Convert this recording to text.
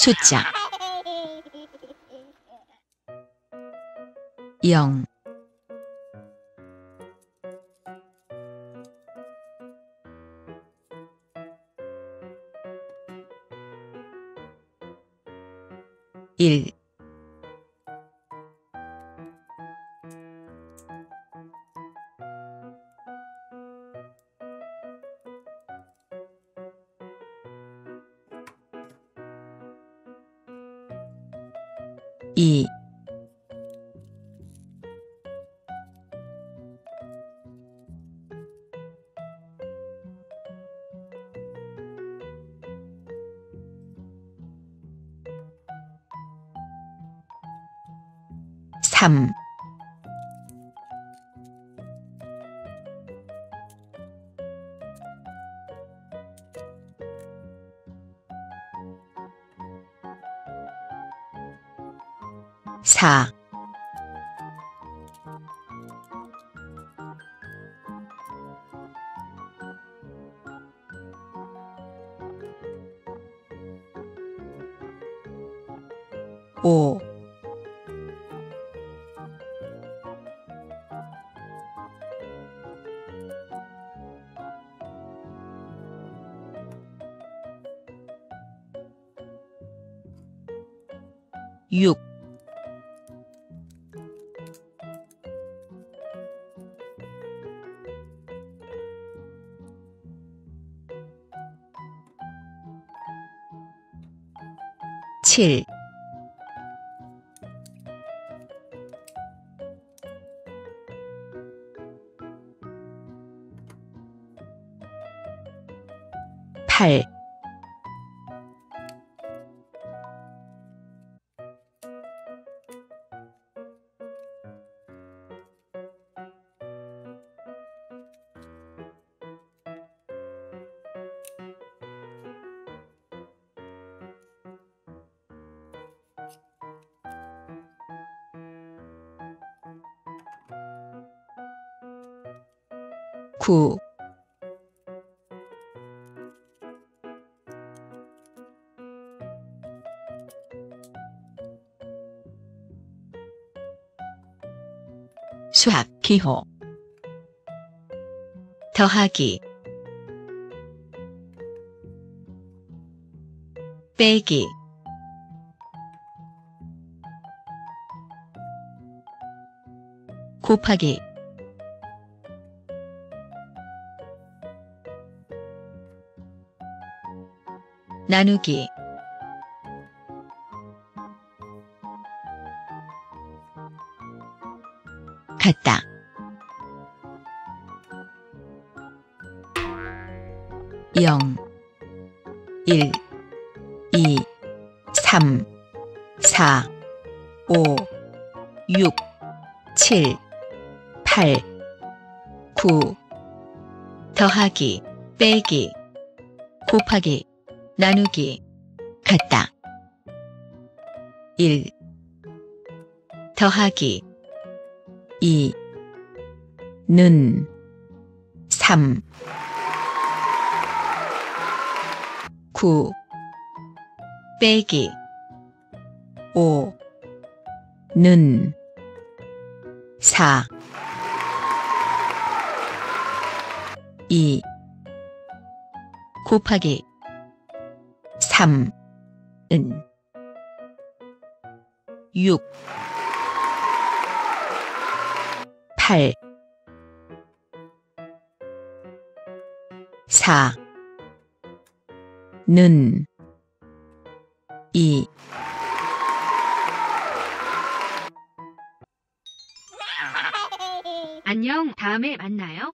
숫자 0 1 2 3 4 5 6 7 8 9 수학 기호 더하기 빼기 곱하기 나누기 같다 0 1 2 3 4 5 6 7 8 9 더하기 빼기 곱하기 나누기 같다 1 더하기 2는 3 9 빼기 5는 4 2 곱하기 3은 6 8 4는 2 안녕, 다음에 만나요.